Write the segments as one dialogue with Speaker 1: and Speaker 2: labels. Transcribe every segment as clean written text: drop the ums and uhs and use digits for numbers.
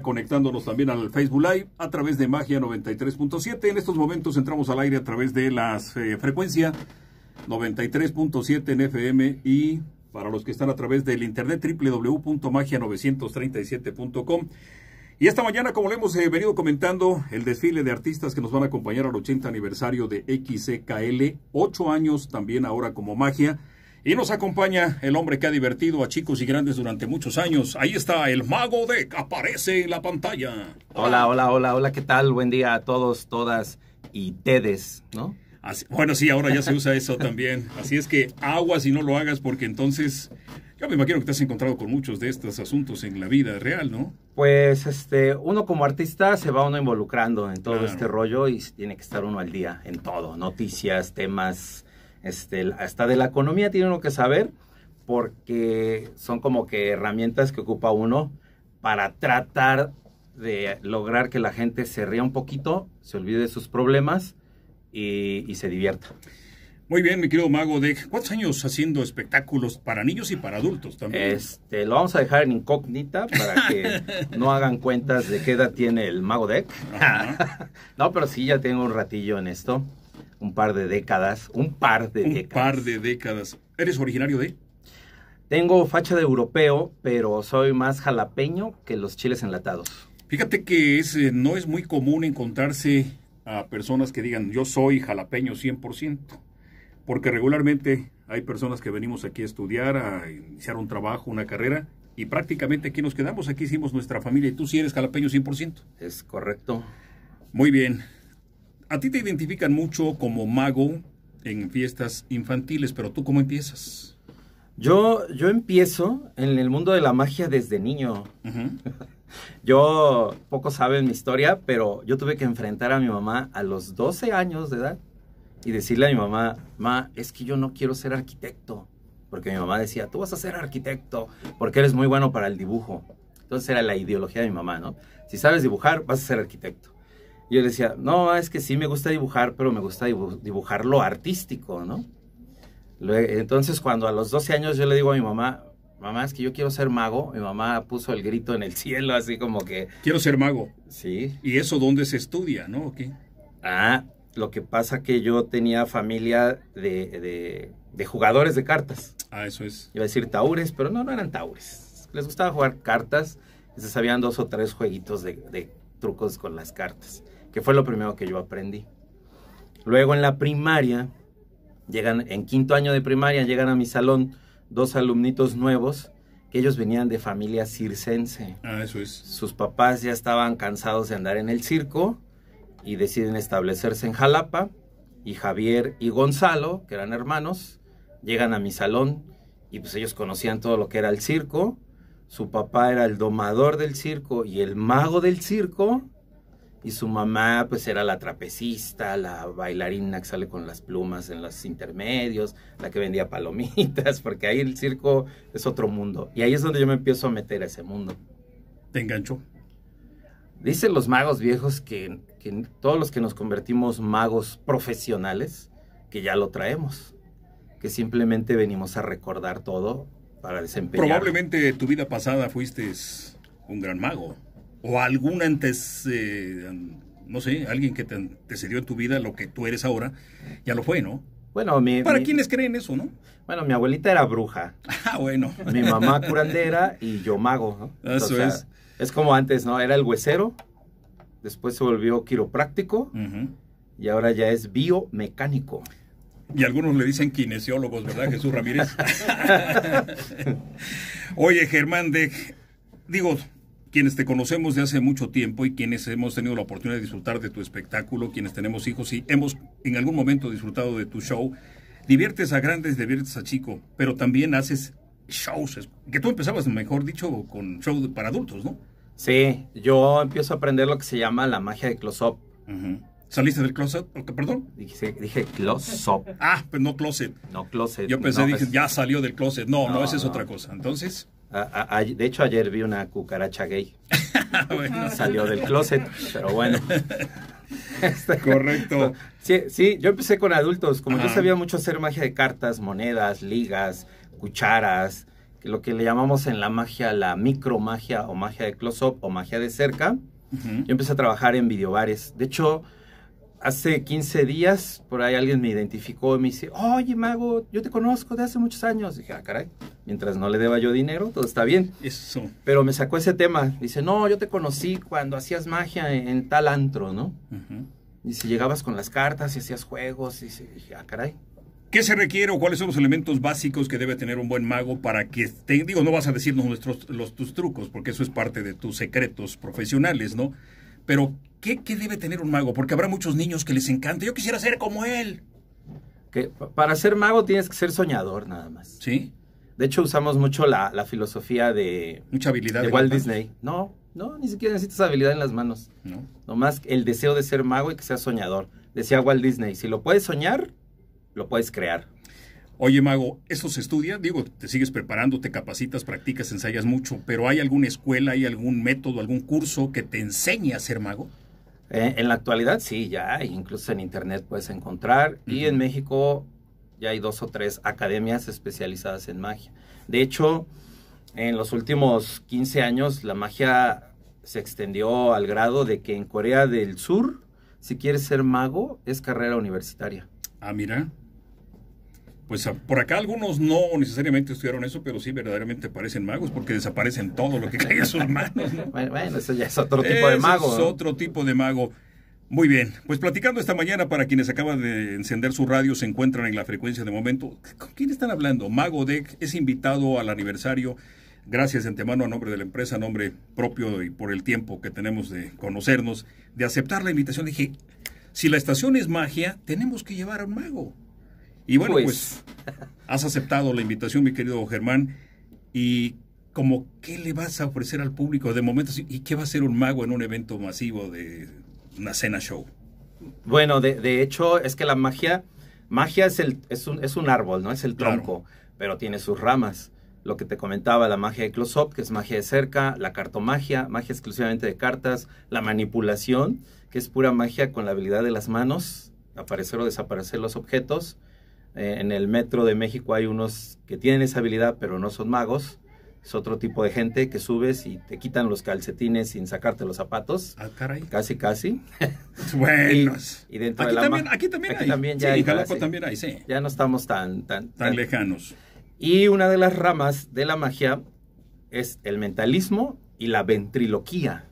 Speaker 1: Conectándonos también al Facebook Live a través de Magia 93.7. En estos momentos entramos al aire a través de las frecuencia 93.7 en FM y para los que están a través del internet www.magia937.com. Y esta mañana, como le hemos venido comentando, el desfile de artistas que nos van a acompañar al 80 aniversario de XCKL, 8 años también ahora como Magia. Y nos acompaña el hombre que ha divertido a chicos y grandes durante muchos años. Ahí está el Mago Deck, aparece en la pantalla.
Speaker 2: Hola, ¿qué tal? Buen día a todos, todas y tedes, ¿no?
Speaker 1: Así, bueno, sí, ahora ya se usa eso también. Así es que aguas y no lo hagas porque entonces, yo me imagino que te has encontrado con muchos de estos asuntos en la vida real, ¿no?
Speaker 2: Pues, uno como artista se va uno involucrando en todo
Speaker 1: Claro.
Speaker 2: este rollo y tiene que estar uno al día en todo, noticias, temas, hasta de la economía tiene uno que saber porque son como que herramientas que ocupa uno para tratar de lograr que la gente se ría un poquito, se olvide de sus problemas y se divierta.
Speaker 1: Muy bien, mi querido Mago Deck. ¿Cuántos años haciendo espectáculos para niños y para adultos también?
Speaker 2: Lo vamos a dejar en incógnita para que no hagan cuentas de qué edad tiene el Mago Deck. No, pero sí, ya tengo un ratillo en esto. Un par de décadas. Un par de décadas.
Speaker 1: ¿Eres originario de?
Speaker 2: Tengo facha de europeo, pero soy más jalapeño que los chiles enlatados.
Speaker 1: Fíjate que no es muy común encontrarse a personas que digan yo soy jalapeño 100%, porque regularmente hay personas que venimos aquí a estudiar, a iniciar un trabajo, una carrera, y prácticamente aquí nos quedamos, aquí hicimos nuestra familia, y tú sí eres jalapeño 100%.
Speaker 2: Es correcto.
Speaker 1: Muy bien. A ti te identifican mucho como mago en fiestas infantiles, pero ¿tú cómo empiezas?
Speaker 2: Yo empiezo en el mundo de la magia desde niño. Pocos saben mi historia, pero yo tuve que enfrentar a mi mamá a los 12 años de edad y decirle a mi mamá, ma, es que yo no quiero ser arquitecto. Porque mi mamá decía, tú vas a ser arquitecto porque eres muy bueno para el dibujo. Entonces era la ideología de mi mamá, ¿no? Si sabes dibujar, vas a ser arquitecto. Y yo le decía, no, es que sí me gusta dibujar, pero me gusta dibujar lo artístico, ¿no? Entonces, cuando a los 12 años yo le digo a mi mamá, mamá, es que yo quiero ser mago, mi mamá puso el grito en el cielo, así como que...
Speaker 1: Quiero ser mago.
Speaker 2: Sí.
Speaker 1: ¿Y eso dónde se estudia, no? ¿O qué?
Speaker 2: Lo que pasa que yo tenía familia de jugadores de cartas.
Speaker 1: Eso es.
Speaker 2: Iba a decir taures, pero no eran taures. Les gustaba jugar cartas y se sabían 2 o 3 jueguitos de trucos con las cartas, que fue lo primero que yo aprendí. Luego en la primaria, en quinto año de primaria, llegan a mi salón 2 alumnitos nuevos, que ellos venían de familia circense.
Speaker 1: Eso es.
Speaker 2: Sus papás ya estaban cansados de andar en el circo y deciden establecerse en Jalapa, y Javier y Gonzalo, que eran hermanos, llegan a mi salón y pues ellos conocían todo lo que era el circo. Su papá era el domador del circo y el mago del circo, y su mamá pues era la trapecista, la bailarina que sale con las plumas en los intermedios, la que vendía palomitas, porque ahí el circo es otro mundo. Y ahí es donde yo me empiezo a meter a ese mundo.
Speaker 1: ¿Te enganchó?
Speaker 2: Dicen los magos viejos que todos los que nos convertimos magos profesionales, que ya lo traemos, que simplemente venimos a recordar todo para desempeñar.
Speaker 1: Probablemente tu vida pasada fuiste un gran mago. O algún antes, no sé, alguien que te antecedió en tu vida lo que tú eres ahora, ya lo fue, ¿no?
Speaker 2: Bueno,
Speaker 1: para quienes creen eso, ¿no?
Speaker 2: Bueno, mi abuelita era bruja.
Speaker 1: Bueno.
Speaker 2: Mi mamá curandera y yo mago, ¿no?
Speaker 1: Eso es.
Speaker 2: Es como antes, ¿no? Era el huesero, después se volvió quiropráctico, y ahora ya es biomecánico.
Speaker 1: Y algunos le dicen kinesiólogos, ¿verdad, Jesús Ramírez? Oye, Germán, digo, quienes te conocemos de hace mucho tiempo y quienes hemos tenido la oportunidad de disfrutar de tu espectáculo, quienes tenemos hijos y hemos en algún momento disfrutado de tu show, diviertes a grandes, diviertes a chicos, pero también haces shows, que tú empezabas, mejor dicho, con show para adultos, ¿no?
Speaker 2: Sí, yo empiezo a aprender lo que se llama la magia de close-up.
Speaker 1: ¿Saliste del closet? ¿Perdón?
Speaker 2: Dije close-up.
Speaker 1: Pues no closet.
Speaker 2: No closet.
Speaker 1: Yo pensé, dije, ya salió del closet. No, esa es otra cosa. Entonces...
Speaker 2: de hecho, ayer vi una cucaracha gay.
Speaker 1: Bueno.
Speaker 2: Salió del closet, pero bueno.
Speaker 1: Correcto.
Speaker 2: Sí, yo empecé con adultos. Como yo sabía mucho hacer magia de cartas, monedas, ligas, cucharas, lo que le llamamos en la magia la micromagia o magia de close-up o magia de cerca. Yo empecé a trabajar en videobares. De hecho, hace 15 días, por ahí alguien me identificó y me dice, oye, Mago, yo te conozco de hace muchos años. Dije, caray, mientras no le deba yo dinero, todo está bien.
Speaker 1: Eso.
Speaker 2: Pero me sacó ese tema. Dice, no, yo te conocí cuando hacías magia en tal antro, ¿no? Dice, llegabas con las cartas y hacías juegos. Y dije, caray.
Speaker 1: ¿Qué se requiere o cuáles son los elementos básicos que debe tener un buen mago para que digo, no vas a decirnos tus trucos, porque eso es parte de tus secretos profesionales, ¿no? Pero, ¿qué debe tener un mago? Porque habrá muchos niños que les encanta. Yo quisiera ser como él.
Speaker 2: Que para ser mago tienes que ser soñador, nada más.
Speaker 1: ¿Sí?
Speaker 2: De hecho, usamos mucho la filosofía de...
Speaker 1: Mucha habilidad
Speaker 2: de Walt Disney. No, ni siquiera necesitas habilidad en las manos.
Speaker 1: No.
Speaker 2: Nomás el deseo de ser mago y que seas soñador. Decía Walt Disney, si lo puedes soñar, lo puedes crear.
Speaker 1: Oye, Mago, ¿eso se estudia? Digo, te sigues preparando, te capacitas, practicas, ensayas mucho, pero ¿hay alguna escuela, hay algún método, algún curso que te enseñe a ser mago?
Speaker 2: En la actualidad sí, ya hay, incluso en internet puedes encontrar, y en México ya hay 2 o 3 academias especializadas en magia. De hecho, en los últimos 15 años la magia se extendió al grado de que en Corea del Sur, si quieres ser mago, es carrera universitaria.
Speaker 1: Ah, mira. Pues por acá algunos no necesariamente estudiaron eso, pero sí verdaderamente parecen magos porque desaparecen todo lo que cae en sus manos, ¿no?
Speaker 2: Bueno, eso ya es otro tipo de mago.
Speaker 1: Es otro tipo de mago. Muy bien, pues platicando esta mañana para quienes acaban de encender su radio, se encuentran en la frecuencia de momento. ¿Con quién están hablando? Mago Deck es invitado al aniversario. Gracias de antemano a nombre de la empresa, a nombre propio y por el tiempo que tenemos de conocernos, de aceptar la invitación. Dije, si la estación es magia, tenemos que llevar a un mago. Y bueno, pues has aceptado la invitación, mi querido Germán, y como, ¿qué le vas a ofrecer al público de momento? ¿Y qué va a hacer un mago en un evento masivo de una cena show?
Speaker 2: Bueno, de hecho, es que la magia es un árbol, ¿no? Es el tronco, claro, pero tiene sus ramas. Lo que te comentaba, la magia de close-up, que es magia de cerca, la cartomagia, magia exclusivamente de cartas, la manipulación, que es pura magia con la habilidad de las manos, aparecer o desaparecer los objetos. En el metro de México hay unos que tienen esa habilidad, pero no son magos. Es otro tipo de gente que subes y te quitan los calcetines sin sacarte los zapatos.
Speaker 1: Ah, caray.
Speaker 2: Casi.
Speaker 1: Bueno.
Speaker 2: Y dentro
Speaker 1: aquí,
Speaker 2: de
Speaker 1: aquí también hay.
Speaker 2: También ya
Speaker 1: sí,
Speaker 2: hay,
Speaker 1: en Jalapa también hay, sí.
Speaker 2: Ya no estamos tan
Speaker 1: lejanos.
Speaker 2: Y una de las ramas de la magia es el mentalismo y la ventriloquía.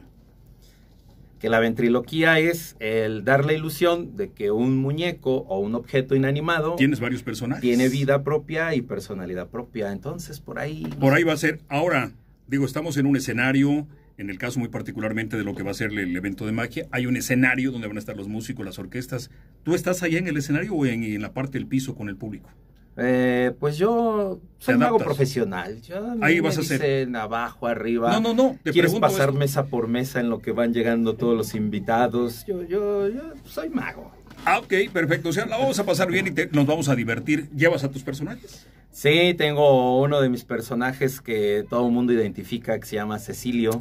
Speaker 2: Que la ventriloquía es el dar la ilusión de que un muñeco o un objeto inanimado...
Speaker 1: Tienes varios personajes.
Speaker 2: Tiene vida propia y personalidad propia. Entonces, por ahí...
Speaker 1: Por ahí va a ser. Ahora, digo, estamos en un escenario, en el caso muy particularmente de lo que va a ser el evento de magia, hay un escenario donde van a estar los músicos, las orquestas. ¿Tú estás allá en el escenario o en la parte del piso con el público?
Speaker 2: Pues yo soy mago profesional.
Speaker 1: Ahí vas a hacer
Speaker 2: abajo, arriba.
Speaker 1: No.
Speaker 2: ¿Quieres pasar mesa por mesa en lo que van llegando todos los invitados? Yo soy mago.
Speaker 1: Ah, ok, perfecto. O sea, la vamos a pasar bien y nos vamos a divertir. ¿Llevas a tus personajes?
Speaker 2: Sí, tengo uno de mis personajes que todo el mundo identifica, que se llama Cecilio.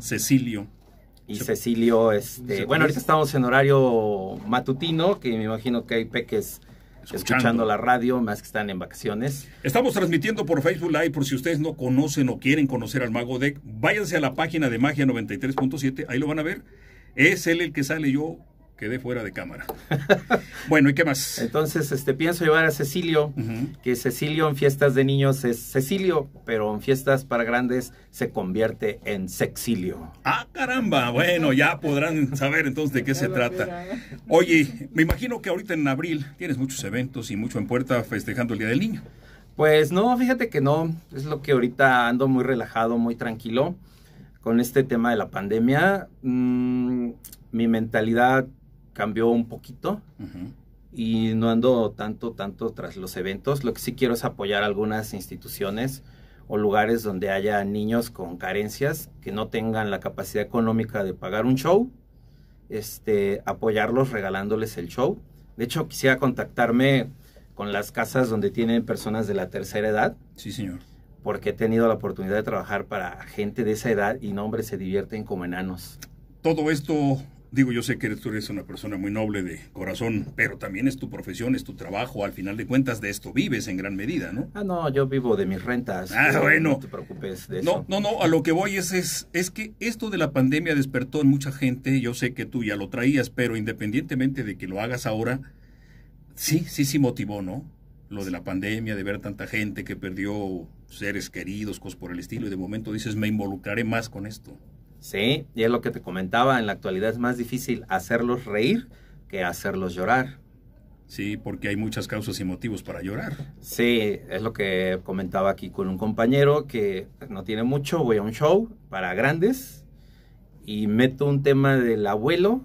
Speaker 2: Y Cecilio, bueno, ahorita estamos en horario matutino, que me imagino que hay peques escuchando la radio, más que están en vacaciones.
Speaker 1: Estamos transmitiendo por Facebook Live, por si ustedes no conocen o quieren conocer al Mago Deck, váyanse a la página de Magia 93.7, ahí lo van a ver. Es él el que sale, yo quedé fuera de cámara. Bueno, ¿y qué más?
Speaker 2: Entonces, pienso llevar a Cecilio, que Cecilio en fiestas de niños es Cecilio, pero en fiestas para grandes se convierte en Sexilio.
Speaker 1: ¡Ah, caramba! Bueno, ya podrán saber entonces de qué se trata. Oye, me imagino que ahorita en abril tienes muchos eventos y mucho en puerta festejando el Día del Niño.
Speaker 2: Pues no, fíjate que no. Es lo que ahorita ando muy relajado, muy tranquilo. Con este tema de la pandemia, mi mentalidad cambió un poquito y no ando tanto tras los eventos. Lo que sí quiero es apoyar algunas instituciones o lugares donde haya niños con carencias que no tengan la capacidad económica de pagar un show, apoyarlos regalándoles el show. De hecho, quisiera contactarme con las casas donde tienen personas de la tercera edad.
Speaker 1: Sí, señor.
Speaker 2: Porque he tenido la oportunidad de trabajar para gente de esa edad y no, hombre, se divierten como enanos.
Speaker 1: Todo esto Digo, yo sé que tú eres una persona muy noble de corazón, pero también es tu profesión, es tu trabajo, al final de cuentas de esto vives en gran medida, ¿no?
Speaker 2: Ah, no, yo vivo de mis rentas.
Speaker 1: Bueno.
Speaker 2: No te preocupes de eso.
Speaker 1: No, a lo que voy es que esto de la pandemia despertó en mucha gente, yo sé que tú ya lo traías, pero independientemente de que lo hagas ahora, sí motivó, ¿no? Lo de la pandemia, de ver tanta gente que perdió seres queridos, cosas por el estilo, y de momento dices, me involucraré más con esto.
Speaker 2: Sí, y es lo que te comentaba, en la actualidad es más difícil hacerlos reír que hacerlos llorar.
Speaker 1: Sí, porque hay muchas causas y motivos para llorar.
Speaker 2: Sí, es lo que comentaba aquí con un compañero que no tiene mucho, voy a un show para grandes y meto un tema del abuelo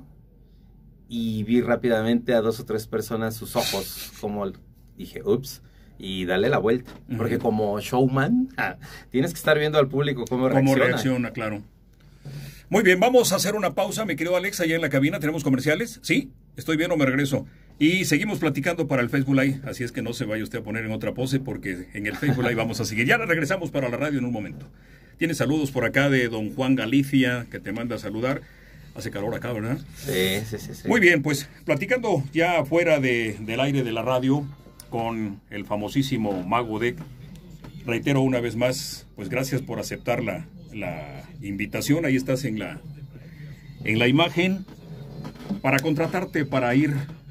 Speaker 2: y vi rápidamente a 2 o 3 personas sus ojos, como dije, ups, y dale la vuelta, porque como showman tienes que estar viendo al público cómo reacciona,
Speaker 1: claro. Muy bien, vamos a hacer una pausa, mi querido Alex, allá en la cabina. ¿Tenemos comerciales? ¿Sí? ¿Estoy bien o me regreso? Y seguimos platicando para el Facebook Live, así es que no se vaya usted a poner en otra pose, porque en el Facebook Live vamos a seguir. Ya regresamos para la radio en un momento. Tiene saludos por acá de don Juan Galicia, que te manda a saludar. Hace calor acá, ¿verdad?
Speaker 2: Sí.
Speaker 1: Muy bien, pues platicando ya fuera del aire de la radio con el famosísimo Mago Deck. Reitero una vez más, pues gracias por aceptar la invitación. Ahí estás en la imagen para contratarte para ir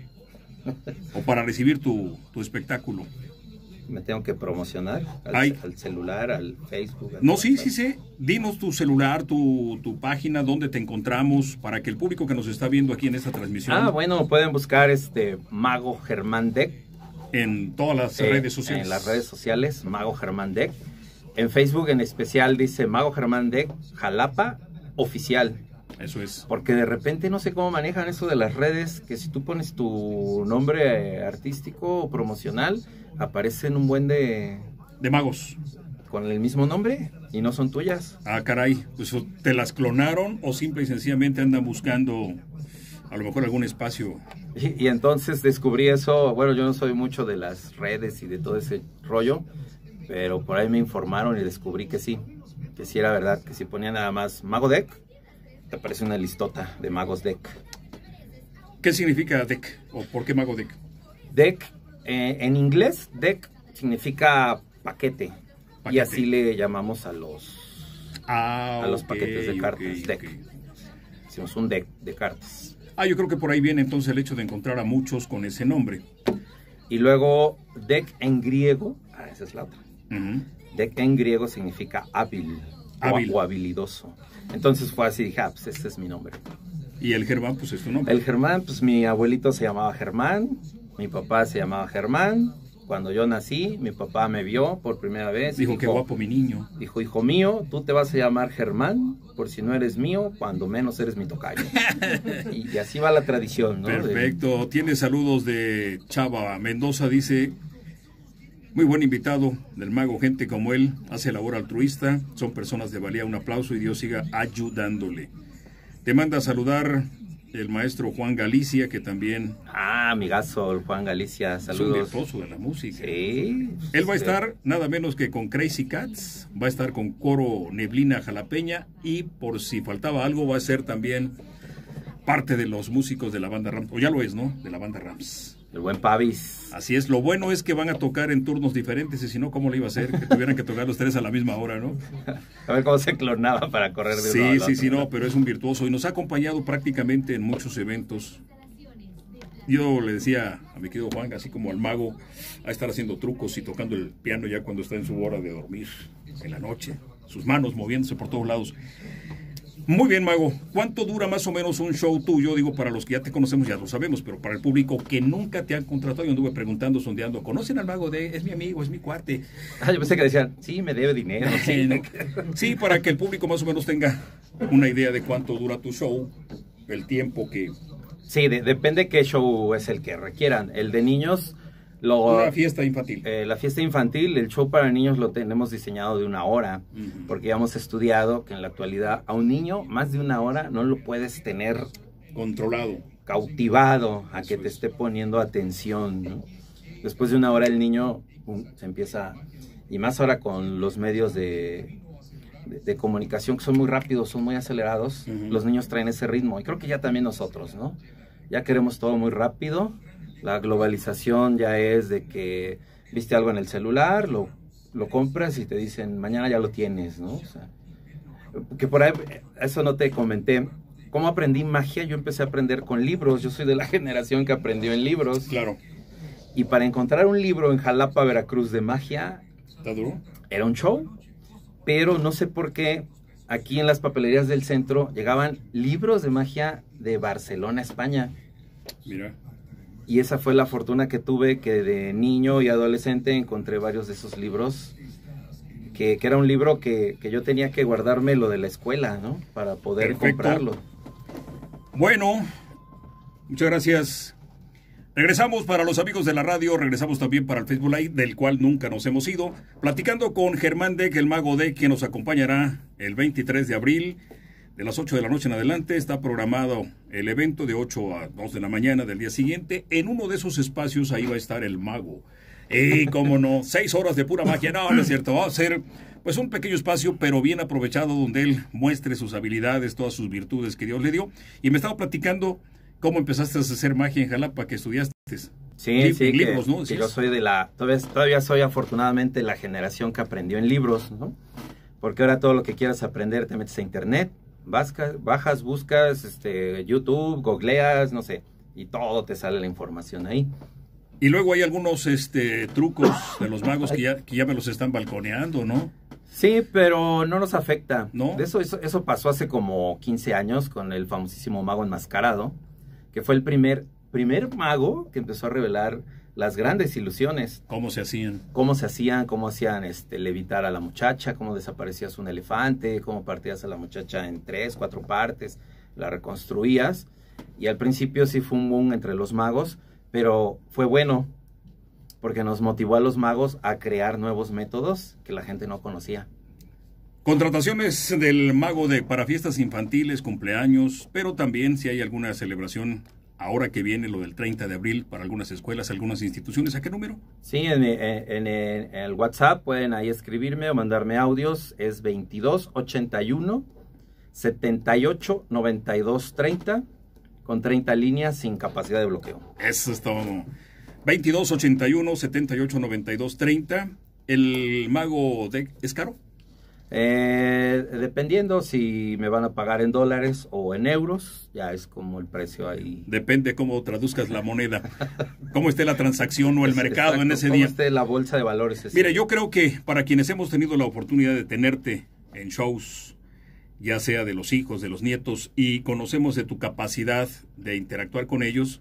Speaker 1: o para recibir tu espectáculo.
Speaker 2: Me tengo que promocionar al celular, al Facebook.
Speaker 1: No, sí. Dinos tu celular, tu página, dónde te encontramos, para que el público que nos está viendo aquí en esta transmisión.
Speaker 2: Bueno, pueden buscar Mago Germán Deck.
Speaker 1: En todas las redes sociales.
Speaker 2: En las redes sociales, Mago Germán Deck. En Facebook en especial dice Mago Germán Deck Jalapa Oficial.
Speaker 1: Eso es.
Speaker 2: Porque de repente no sé cómo manejan eso de las redes, que si tú pones tu nombre artístico o promocional, aparecen un buen de
Speaker 1: magos
Speaker 2: con el mismo nombre y no son tuyas.
Speaker 1: Ah, caray, pues te las clonaron o simple y sencillamente andan buscando a lo mejor algún espacio.
Speaker 2: Y entonces descubrí eso. Bueno, yo no soy mucho de las redes y de todo ese rollo, pero por ahí me informaron y descubrí que sí era verdad, que si ponía nada más Mago Deck, te aparece una listota de Magos Deck.
Speaker 1: ¿Qué significa Deck? ¿O por qué Mago Deck?
Speaker 2: Deck, en inglés, Deck significa paquete. Y así le llamamos a los paquetes de cartas, Deck. Hicimos un deck de cartas.
Speaker 1: Yo creo que por ahí viene entonces el hecho de encontrar a muchos con ese nombre.
Speaker 2: Y luego, Deck en griego, esa es la otra. Deck en griego significa hábil. O habilidoso. Entonces fue así, dije, pues este es mi nombre.
Speaker 1: ¿Y el Germán, pues es tu nombre?
Speaker 2: El Germán, pues mi abuelito se llamaba Germán, mi papá se llamaba Germán. Cuando yo nací, mi papá me vio por primera vez.
Speaker 1: Dijo, qué guapo mi niño.
Speaker 2: Dijo, hijo mío, tú te vas a llamar Germán, por si no eres mío, cuando menos eres mi tocayo. Y así va la tradición, ¿no?
Speaker 1: Perfecto. Tiene saludos de Chava Mendoza, dice, muy buen invitado del Mago, gente como él, hace labor altruista, son personas de valía, un aplauso y Dios siga ayudándole. Te manda a saludar el maestro Juan Galicia, que también...
Speaker 2: amigazo, el Juan Galicia, saludos.
Speaker 1: Es un virtuoso de la música.
Speaker 2: Sí.
Speaker 1: Él va a estar nada menos que con Crazy Cats, va a estar con Coro Neblina Jalapeña y por si faltaba algo va a ser también parte de los músicos de la banda Rams, o ya lo es, ¿no? De la banda Rams.
Speaker 2: El buen Pavis.
Speaker 1: Así es, lo bueno es que van a tocar en turnos diferentes y si no, ¿cómo le iba a hacer? Que tuvieran que tocar los 3 a la misma hora, ¿no?
Speaker 2: A ver cómo se clonaba para correr de uno al otro.
Speaker 1: Sí, no, pero es un virtuoso y nos ha acompañado prácticamente en muchos eventos. Yo le decía a mi querido Juan, así como al Mago, a estar haciendo trucos y tocando el piano ya cuando está en su hora de dormir, en la noche, sus manos moviéndose por todos lados. Muy bien, Mago. ¿Cuánto dura más o menos un show tuyo? Digo, para los que ya te conocemos ya lo sabemos, pero para el público que nunca te han contratado, yo anduve preguntando, sondeando, ¿conocen al Mago es mi amigo, es mi cuate?
Speaker 2: Yo pensé que decían, sí, me debe dinero.
Speaker 1: Sí, para que el público más o menos tenga una idea de cuánto dura tu show, el tiempo que...
Speaker 2: Sí, depende qué show es el que requieran. El de niños...
Speaker 1: Una fiesta infantil.
Speaker 2: La fiesta infantil, el show para niños lo tenemos diseñado de 1 hora, porque ya hemos estudiado que en la actualidad a un niño más de 1 hora no lo puedes tener
Speaker 1: controlado,
Speaker 2: cautivado a que te esté poniendo atención, ¿no? Después de 1 hora el niño se empieza, y más ahora con los medios de de comunicación que son muy rápidos, son muy acelerados. Los niños traen ese ritmo y creo que ya también nosotros, ¿no? Ya queremos todo muy rápido. La globalización ya es de que viste algo en el celular, lo compras y te dicen mañana ya lo tienes, ¿no? O sea, que por ahí, eso no te comenté. ¿Cómo aprendí magia? Yo empecé a aprender con libros. Yo soy de la generación que aprendió en libros.
Speaker 1: Claro.
Speaker 2: Y para encontrar un libro en Jalapa, Veracruz, de magia,
Speaker 1: ¿Está duro?
Speaker 2: era un show. Pero no sé por qué aquí en las papelerías del centro llegaban libros de magia de Barcelona, España.
Speaker 1: Mira.
Speaker 2: Y esa fue la fortuna que tuve, que de niño y adolescente encontré varios de esos libros. Que era un libro que yo tenía que guardarme lo de la escuela, ¿no? Para poder comprarlo.
Speaker 1: Bueno, muchas gracias. Regresamos para los amigos de la radio, regresamos también para el Facebook Live, del cual nunca nos hemos ido, platicando con Germán Dec, el mago Dec, que nos acompañará el 23 de abril, de las 8 de la noche en adelante. Está programado el evento de 8 a 2 de la mañana del día siguiente. En uno de esos espacios ahí va a estar el mago. Cómo no, 6 horas de pura magia. No, no es cierto, va a ser pues un pequeño espacio, pero bien aprovechado, donde él muestre sus habilidades, todas sus virtudes que Dios le dio. Y me estaba platicando cómo empezaste a hacer magia en Jalapa, que estudiaste.
Speaker 2: Sí,
Speaker 1: libros, ¿no?
Speaker 2: Que yo soy de todavía soy afortunadamente la generación que aprendió en libros, ¿no? Porque ahora todo lo que quieras aprender te metes a internet, bajas, buscas, YouTube, googleas, no sé, y todo te sale la información ahí.
Speaker 1: Y luego hay algunos trucos de los magos que ya me los están balconeando, ¿no?
Speaker 2: Sí, pero no nos afecta.
Speaker 1: ¿No?
Speaker 2: Eso pasó hace como 15 años con el famosísimo mago enmascarado, que fue el primer mago que empezó a revelar las grandes ilusiones.
Speaker 1: ¿Cómo se hacían?
Speaker 2: Cómo hacían levitar a la muchacha, cómo desaparecías un elefante, cómo partías a la muchacha en 3, 4 partes, la reconstruías. Y al principio sí fue un boom entre los magos, pero fue bueno, porque nos motivó a los magos a crear nuevos métodos que la gente no conocía.
Speaker 1: Contrataciones del mago Dec para fiestas infantiles, cumpleaños, pero también si hay alguna celebración ahora que viene lo del 30 de abril para algunas escuelas, algunas instituciones. ¿A qué número?
Speaker 2: Sí, en el WhatsApp pueden ahí escribirme o mandarme audios. Es 2281 78 92 30 con 30 líneas sin capacidad de bloqueo.
Speaker 1: Eso es todo. 2281 78 92 30. ¿El mago Dec es caro?
Speaker 2: Dependiendo si me van a pagar en dólares o en euros, ya es como el precio ahí.
Speaker 1: Depende cómo traduzcas la moneda, cómo esté la transacción o el mercado. Exacto, en ese
Speaker 2: cómo
Speaker 1: día.
Speaker 2: Esté la bolsa de valores.
Speaker 1: Mira, yo creo que para quienes hemos tenido la oportunidad de tenerte en shows, ya sea de los hijos, de los nietos, y conocemos de tu capacidad de interactuar con ellos,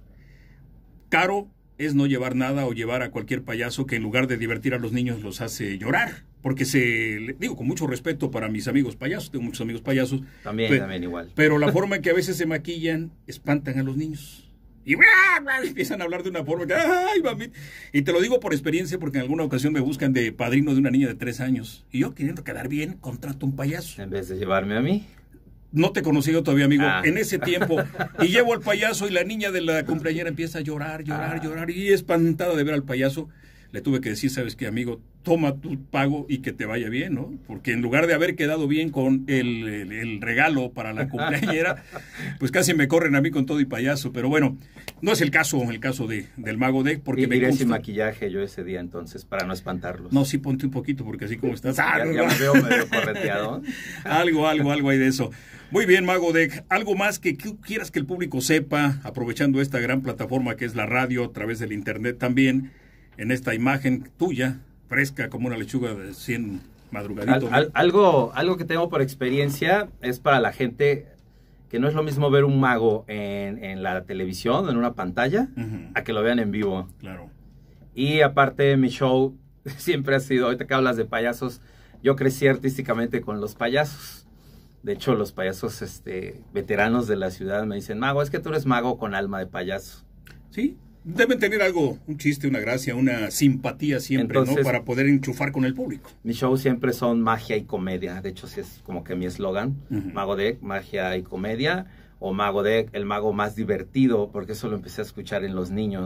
Speaker 1: caro es no llevar nada o llevar a cualquier payaso que en lugar de divertir a los niños los hace llorar. Porque digo con mucho respeto para mis amigos payasos, tengo muchos amigos payasos.
Speaker 2: También igual.
Speaker 1: Pero la forma en que a veces se maquillan, espantan a los niños. Y empiezan a hablar de una forma que, ¡ay, mami! Y te lo digo por experiencia, porque en alguna ocasión me buscan de padrino de una niña de 3 años. Y yo, queriendo quedar bien, contrato un payaso.
Speaker 2: En vez de llevarme a mí.
Speaker 1: No te conocí yo todavía, amigo, en ese tiempo. Y llevo al payaso y la niña de la cumpleañera empieza a llorar. Y espantada de ver al payaso, le tuve que decir, ¿sabes qué, amigo? Toma tu pago y que te vaya bien, ¿no? Porque en lugar de haber quedado bien con el regalo para la cumpleañera, pues casi me corren a mí con todo y payaso. Pero bueno, no es el caso del mago Dec, porque
Speaker 2: me iré sin maquillaje yo ese día entonces, para no espantarlos.
Speaker 1: No, sí, ponte un poquito, porque así como estás...
Speaker 2: ya me veo medio correteado.
Speaker 1: algo hay de eso. Muy bien, mago Dec. ¿Algo más que quieras que el público sepa, aprovechando esta gran plataforma que es la radio, a través del internet también, en esta imagen tuya, fresca como una lechuga de 100 madrugadito?
Speaker 2: Algo que tengo por experiencia es para la gente que no es lo mismo ver un mago en la televisión, en una pantalla, a que lo vean en vivo.
Speaker 1: Claro.
Speaker 2: Y aparte mi show siempre ha sido, ahorita que hablas de payasos, yo crecí artísticamente con los payasos. De hecho, los payasos veteranos de la ciudad me dicen, mago, es que tú eres mago con alma de payaso.
Speaker 1: Sí. Deben tener algo, un chiste, una gracia, una simpatía siempre, entonces, ¿no? Para poder enchufar con el público.
Speaker 2: Mis shows siempre son magia y comedia. De hecho, sí es como que mi eslogan. Mago Dec, magia y comedia. O Mago Dec, el mago más divertido, porque eso lo empecé a escuchar en los niños.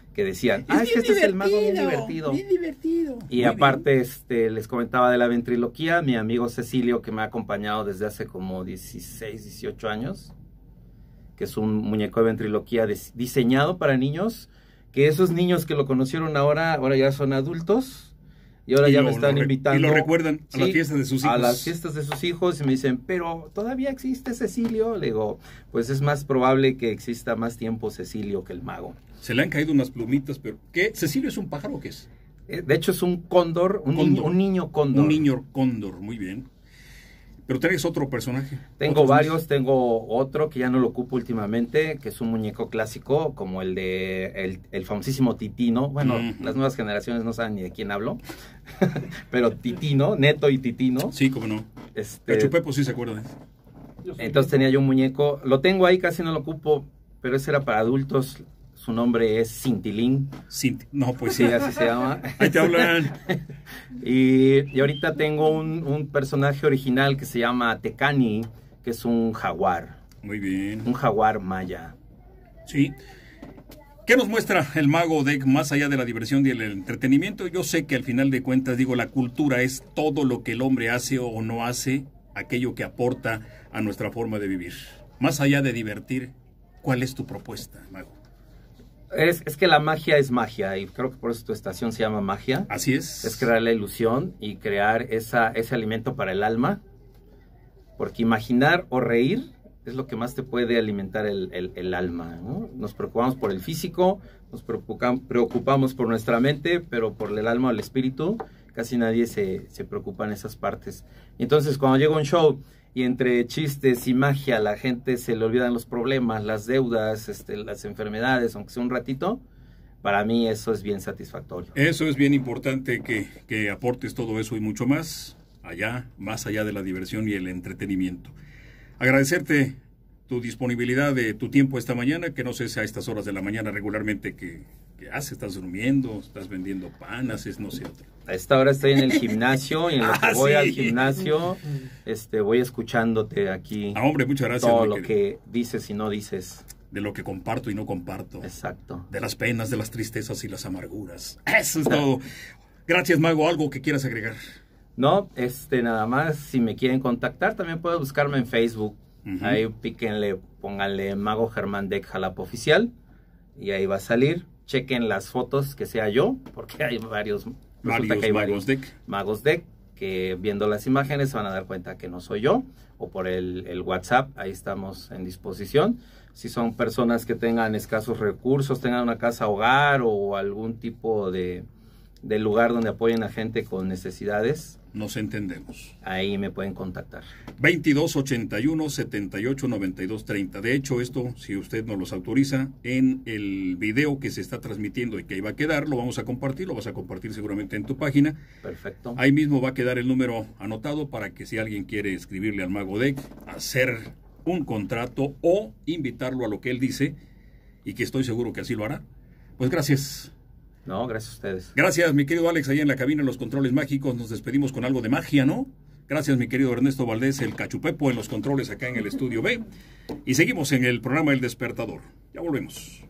Speaker 2: que decían, es que este es el mago bien divertido.
Speaker 1: Bien divertido.
Speaker 2: Y aparte, les comentaba de la ventriloquía, mi amigo Cecilio, que me ha acompañado desde hace como 16, 18 años, que es un muñeco de ventriloquía diseñado para niños, que esos niños que lo conocieron ahora ya son adultos, y ahora ya me están invitando.
Speaker 1: Y lo recuerdan a las fiestas de sus hijos.
Speaker 2: A las fiestas de sus hijos, y me dicen, pero ¿todavía existe Cecilio? Le digo, pues es más probable que exista más tiempo Cecilio que el mago.
Speaker 1: Se le han caído unas plumitas, pero ¿qué? ¿Cecilio es un pájaro o qué es?
Speaker 2: De hecho es un cóndor, un niño cóndor.
Speaker 1: Un niño cóndor, muy bien. Pero tenés otro personaje.
Speaker 2: Tengo varios, tengo otro que ya no lo ocupo últimamente, que es un muñeco clásico, como el de el famosísimo Titino. Bueno, las nuevas generaciones no saben ni de quién hablo, pero Titino, Neto y Titino.
Speaker 1: Sí, cómo no. Cachupepo sí se acuerda.
Speaker 2: Entonces tenía yo un muñeco, lo tengo ahí, casi no lo ocupo, pero ese era para adultos. Su nombre es Cintilín.
Speaker 1: No, pues
Speaker 2: sí, así se llama.
Speaker 1: Ahí te hablan.
Speaker 2: y ahorita tengo un personaje original que se llama Tecani, que es un jaguar.
Speaker 1: Muy bien.
Speaker 2: Un jaguar maya.
Speaker 1: Sí. ¿Qué nos muestra el mago Dec más allá de la diversión y el entretenimiento? Yo sé que al final de cuentas, digo, la cultura es todo lo que el hombre hace o no hace, aquello que aporta a nuestra forma de vivir. Más allá de divertir, ¿cuál es tu propuesta, mago?
Speaker 2: Es que la magia es magia, y creo que por eso tu estación se llama Magia.
Speaker 1: Así es.
Speaker 2: Es crear la ilusión y crear ese alimento para el alma, porque imaginar o reír es lo que más te puede alimentar el alma, ¿no? Nos preocupamos por el físico, nos preocupamos por nuestra mente, pero por el alma o el espíritu casi nadie se preocupa en esas partes. Y entonces cuando llega un show y entre chistes y magia la gente se le olvidan los problemas, las deudas, las enfermedades, aunque sea un ratito, para mí eso es bien satisfactorio.
Speaker 1: Eso es bien importante, que aportes todo eso y mucho más más allá de la diversión y el entretenimiento. Agradecerte tu disponibilidad de tu tiempo esta mañana, que no sé si a estas horas de la mañana regularmente que haces, estás durmiendo, estás vendiendo pan, haces no sé otra.
Speaker 2: A esta hora estoy en el gimnasio y en lo que voy al gimnasio voy escuchándote aquí.
Speaker 1: Hombre, muchas gracias.
Speaker 2: Todo lo que dices y no dices.
Speaker 1: De lo que comparto y no comparto.
Speaker 2: Exacto.
Speaker 1: De las penas, de las tristezas y las amarguras. Eso es todo. Gracias, mago. ¿Algo que quieras agregar?
Speaker 2: No, nada más, si me quieren contactar, también pueden buscarme en Facebook. Ahí píquenle, pónganle Mago Germán Dec Jalapa Oficial, y ahí va a salir. Chequen las fotos que sea yo, porque hay varios
Speaker 1: magos Dec.
Speaker 2: Magos Dec, que viendo las imágenes se van a dar cuenta que no soy yo, o por el WhatsApp, ahí estamos en disposición. Si son personas que tengan escasos recursos, tengan una casa hogar o algún tipo de lugar donde apoyen a gente con necesidades,
Speaker 1: nos entendemos.
Speaker 2: Ahí me pueden contactar.
Speaker 1: 2281-789230. De hecho, esto, si usted nos los autoriza, en el video que se está transmitiendo y que ahí va a quedar, lo vamos a compartir, lo vas a compartir seguramente en tu página.
Speaker 2: Perfecto.
Speaker 1: Ahí mismo va a quedar el número anotado para que si alguien quiere escribirle al mago Dec, hacer un contrato o invitarlo a lo que él dice, y que estoy seguro que así lo hará. Pues gracias.
Speaker 2: No, gracias a ustedes.
Speaker 1: Gracias, mi querido Alex, allá en la cabina, en los controles mágicos. Nos despedimos con algo de magia, ¿no? Gracias, mi querido Ernesto Valdés, el Cachupepo, en los controles acá en el estudio B. Y seguimos en el programa El Despertador. Ya volvemos.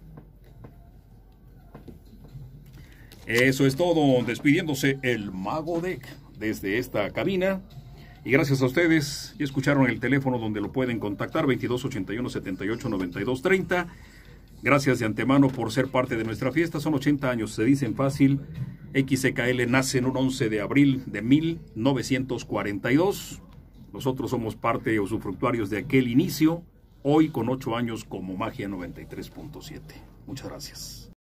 Speaker 1: Eso es todo. Despidiéndose el mago Dec desde esta cabina. Y gracias a ustedes. Ya escucharon el teléfono donde lo pueden contactar, 2281-789230. Gracias de antemano por ser parte de nuestra fiesta. Son 80 años, se dicen fácil. XCKL nace en un 11 de abril de 1942. Nosotros somos parte usufructuarios de aquel inicio, hoy con 8 años como Magia 93.7. Muchas gracias.